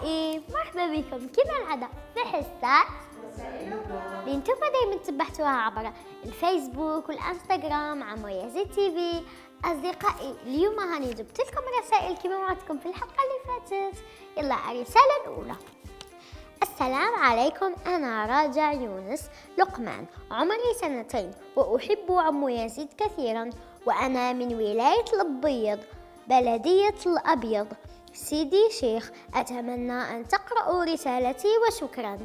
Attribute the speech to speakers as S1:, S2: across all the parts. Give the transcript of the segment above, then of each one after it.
S1: أصدقائي، مرحبا بكم كما العادة في حصة اللي انتم دايما تبعتوها عبر الفيسبوك والانستغرام عمو يزيد تي في. أصدقائي اليوم هاني جبت لكم رسائل كما وعدتكم في الحلقة اللي فاتت. يلا الرسالة الأولى: السلام عليكم، أنا راجع يونس لقمان، عمري 2 وأحب عمو يزيد كثيرا، وأنا من ولاية الأبيض بلدية الأبيض سيدي شيخ. أتمنى أن تقرأوا رسالتي وشكرا.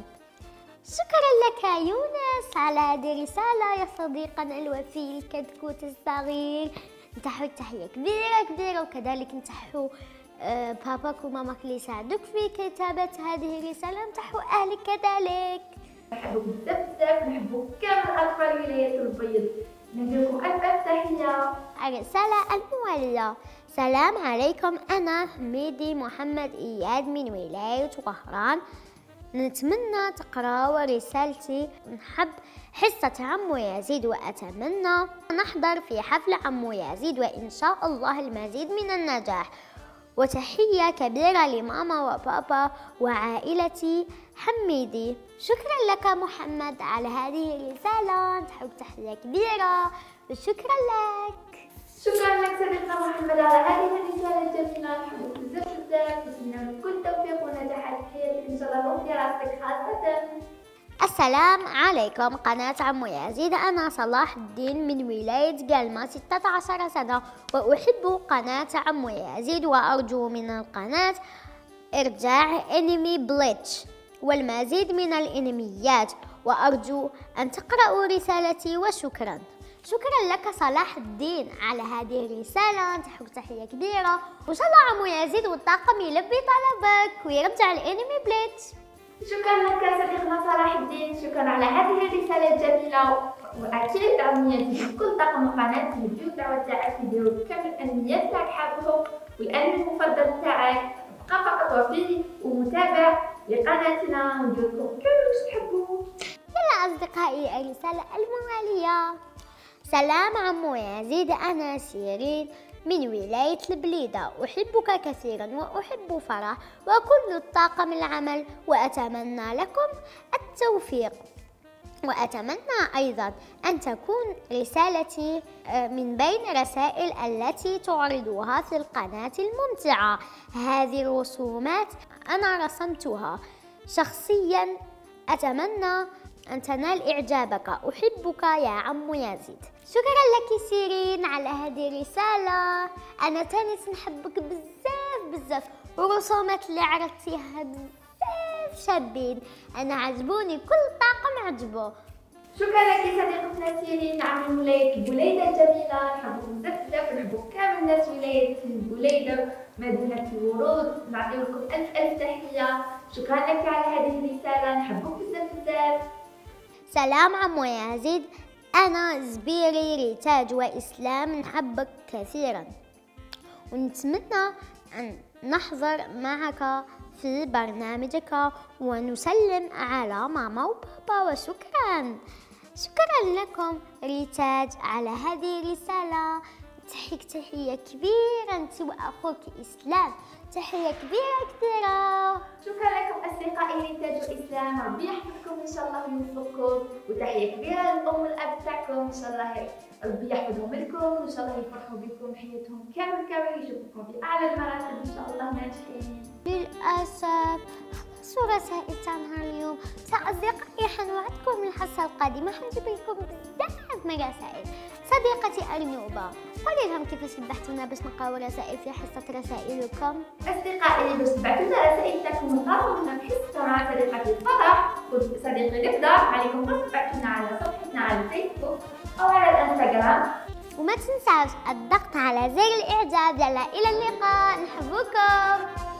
S1: شكرا لك يونس على هذه الرسالة يا صديقنا الوفي الكتكوت الصغير. نتحو تحية كبيرة وكذلك نتحو باباك وماماك اللي يساعدوك في كتابة هذه الرسالة، نتحو أهلك كذلك.
S2: نحبوك بزاف نحبوك كامل أطفال ولاية الأبيض، نديرلكم ألف تحية.
S1: الرسالة الموالية: السلام عليكم، أنا حميدي محمد إياد من ولاية وهران، نتمنى تقرأوا رسالتي. نحب حصة عمو يزيد وأتمنى نحضر في حفل عمو يزيد وإن شاء الله المزيد من النجاح. وتحية كبيرة لماما وبابا وعائلتي حميدي. شكرا لك محمد على هذه الرسالة، نحب تحية كبيرة وشكرا لك.
S2: شكرا لك صديقنا محمد على هذه الرسالة الجميلة، نحبك بزاف ونتمنى لك كل توفيق ونجاح في حياتك إن شاء الله وفي دراستك خاصة.
S1: السلام عليكم قناة عمو يزيد، أنا صلاح الدين من ولاية قلمة 16 سنة وأحب قناة عمو يزيد، وأرجو من القناة إرجاع أنمي بليتش والمزيد من الأنميات، وأرجو أن تقرأوا رسالتي وشكرا. شكرا لك صلاح الدين على هذه الرسالة، نتحوك تحية كبيرة، وإن شاء الله عمو يزيد والطاقم يلبي طلبك ويرجع الأنمي بليتش.
S2: شكرا لك صديقنا صلاح الدين، شكرا على هذه الرسالة الجميلة، وأكيد عمو يزيد كل طاقم القناة يديو الدعوة تاعك يديرو كامل الأنميات تاعك حابهم، والأنمي المفضل تاعك. بقى فقط وفي ومتابع لقناتنا ونديرلكم كل واش تحبوا.
S1: يلا أصدقائي الرسالة الموالية: سلام عمو يزيد، أنا سيرين من ولاية البليدة، أحبك كثيرا وأحب فرح وكل الطاقم العمل، وأتمنى لكم التوفيق، وأتمنى أيضا أن تكون رسالتي من بين رسائل التي تعرضوها في القناة الممتعة. هذه الرسومات أنا رسمتها شخصيا، أتمنى أن تنال إعجابك. أحبك يا عمو يزيد. شكرا لك سيرين على هذه الرسالة، أنا تاني نحبك بزاف ورسومات اللي عرضتيها بزاف شابين، أنا عجبوني كل طاقم عجبه.
S2: شكرا لك صديقتنا سيرين على ولاية البليدة الجميلة، نحبكم بزاف ونحبوا كامل الناس ولاية البليدة مدينة الورود، نعطيولكم ألف تحية. شكرا لك على هذه الرسالة، نحبوك بزاف.
S1: سلام عمو يزيد، أنا زبيري ريتاج وإسلام، نحبك كثيرا ونتمنى أن نحضر معك في برنامجك ونسلم على ماما وبابا. وشكرا لكم ريتاج على هذه الرسالة. تحية كبيرة أنت وأخوك إسلام، تحية كبيرة.
S2: شكرا لكم أصدقائي ريتاج وإسلام، ربي يحفظكم إن شاء الله ويوفقكم، وتحية كبيرة للأم والأب تاعكم، إن شاء الله ربي يحفظهم لكم وإن شاء الله يفرحوا بكم حياتهم كامل يشوفوكم في أعلى المراتب إن شاء الله ناجحين.
S1: للأسف خلصوا رسائل تاعنا اليوم. أصدقائي حنوعدكم الحصة القادمة حنجيب لكم بزاف من رسائل. صديقتي أرنوبة، قولي لهم كيفاش تبعتونا باش نقراو رسائل في حصة رسائلكم.
S2: أصدقائي باش تبعتونا رسائل تاعكم ونقراوها في حصة مع صديقتي الفرح وصديقي الإبداع، عليكم بس تبعتونا على صفحتنا على الفيسبوك أو على الانستغرام،
S1: وما تنساوش الضغط على زر الإعجاب. يلا إلى اللقاء، نحبوكم.